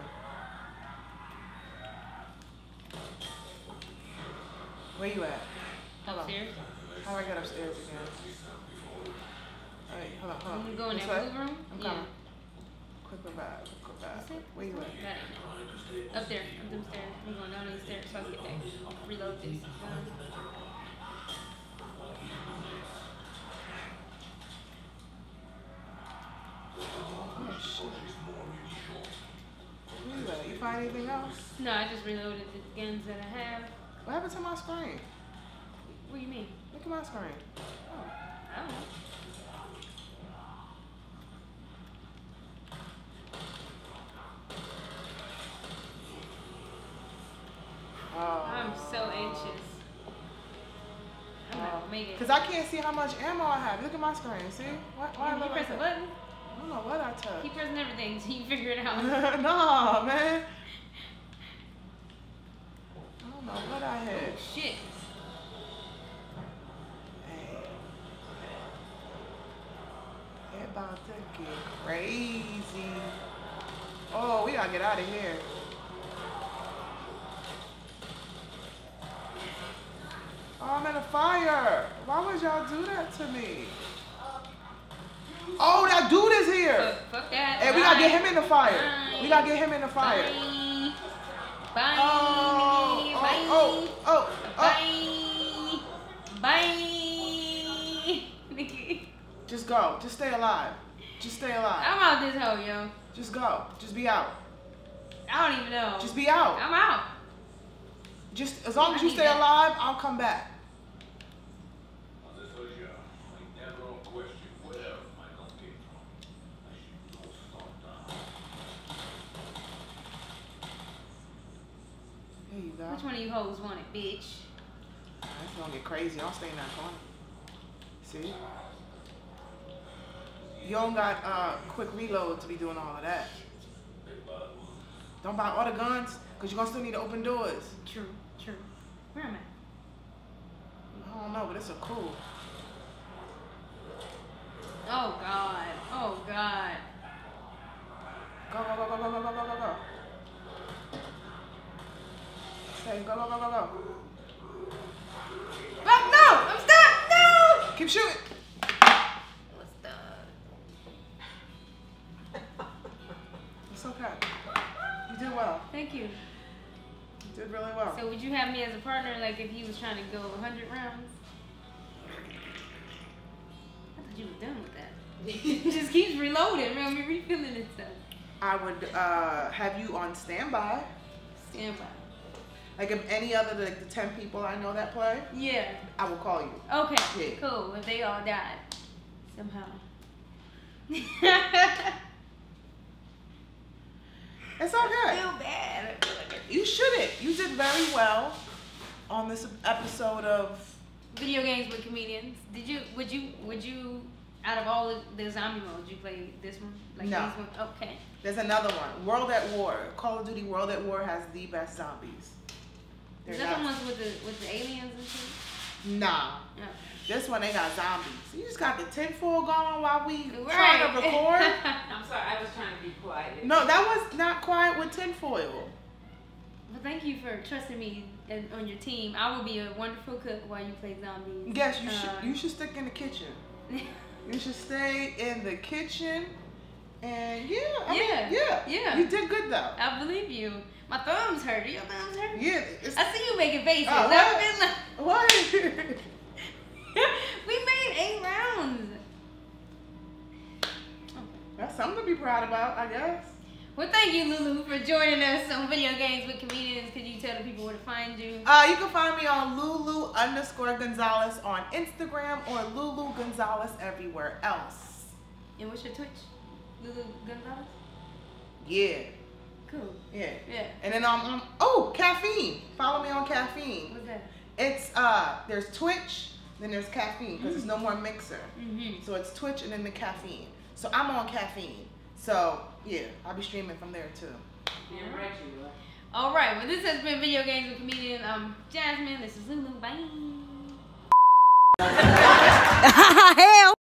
Where you at? Upstairs. How do I get upstairs again? Alright, hold on, hold on. You go in that blue room? I'm coming. Quick revive, quick revive. Where you at? Up there, up them stairs. I'm going down these stairs so I can get back. Reload this. Oh shit. Where you at? You find anything else? No, I just reloaded the guns that I have. What happened to my screen? What do you mean? Look at my screen. Oh, I don't know. Oh. I'm so anxious. I'm not gonna make it. Because I can't see how much ammo I have. Look at my screen. See? Why You press a button? I don't know what I touched. Keep pressing everything until you figure it out. No, man. I don't know what I had. Oh, shit. Hey. It's about to get crazy. Oh, we gotta get out of here. Oh, I'm in a fire. Why would y'all do that to me? Oh, that dude is here. Fuck that. Hey, we gotta get him in the fire. We gotta get him in the fire. Bye. Bye. Just go. Just stay alive. Just stay alive. I'm out this hole, yo. Just go. Just be out. I don't even know. Just be out. I'm out. Just as long as you stay alive, I'll come back. There you go. Which one of you hoes want it, bitch? It's gonna get crazy. I'll stay in that corner. See? You don't got quick reload to be doing all of that. Don't buy all the guns, because you're gonna still need to open doors. True. Where am I? I don't know, but it's a cool. Oh God. Go. Say, go. Fuck no! I'm stuck! No! Keep shooting. I'm stuck. It's okay. You did well. Thank you. You did really well. So would you have me as a partner, like if he was trying to go 100 rounds? I thought you were done with that. It just keeps reloading, refilling itself. I would have you on standby. Standby. Like if any other like the 10 people I know that play, yeah, I will call you. Okay, yeah. Cool. If they all died somehow. It's okay. I feel bad. You shouldn't. You did very well on this episode of Video Games with Comedians. Would you out of all the zombie modes, you play this one? Like no. These ones? Okay. There's another one. World at War. Call of Duty World at War has the best zombies. Is that the ones with the aliens and shit? Nah. Okay. This one, they got zombies. You just got the tinfoil going while we trying to record. I'm sorry, I was trying to be quiet. No, that was not quiet with tinfoil. Well, thank you for trusting me on your team. I will be a wonderful cook while you play zombies. Yes, you should stick in the kitchen. You should stay in the kitchen. And yeah. You did good though. I believe you. My thumbs hurt. Your thumbs hurt? Yeah. I see you making faces. What? We made 8 rounds. That's something to be proud about, I guess. Well, thank you, Lulu, for joining us on Video Games with Comedians. Could you tell the people where to find you? You can find me on Lulu_Gonzalez on Instagram or Lulu Gonzalez everywhere else. And what's your Twitch? Lulu Gonzalez? Yeah. Cool. Yeah. And then Caffeine. Follow me on Caffeine. What's that? It's there's Twitch, then there's Caffeine because there's no more Mixer. So it's Twitch and then the Caffeine. So I'm on Caffeine. So yeah, I'll be streaming from there too. Damn right you will. All right. Well, this has been Video Games with Comedians. I'm Jasmine. This is Lulu. Bye. Hell.